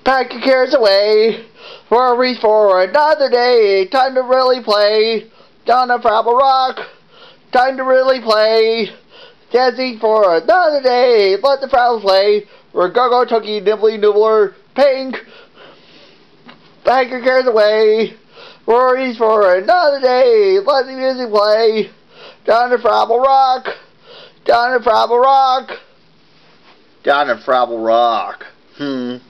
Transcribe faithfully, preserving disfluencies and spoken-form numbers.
Pack your cares away. Worries for another day. Time to really play. Down a Frabble rock. Time to really play. Dancing for another day. Let the Frabble play. We're Go-Go, Tucky, Nibbly, Nibbler, Pink. Pack your cares away. Worries for another day. Let the music play. Down a Frabble rock. Down a Frabble rock. Down a Frabble rock. Hmm.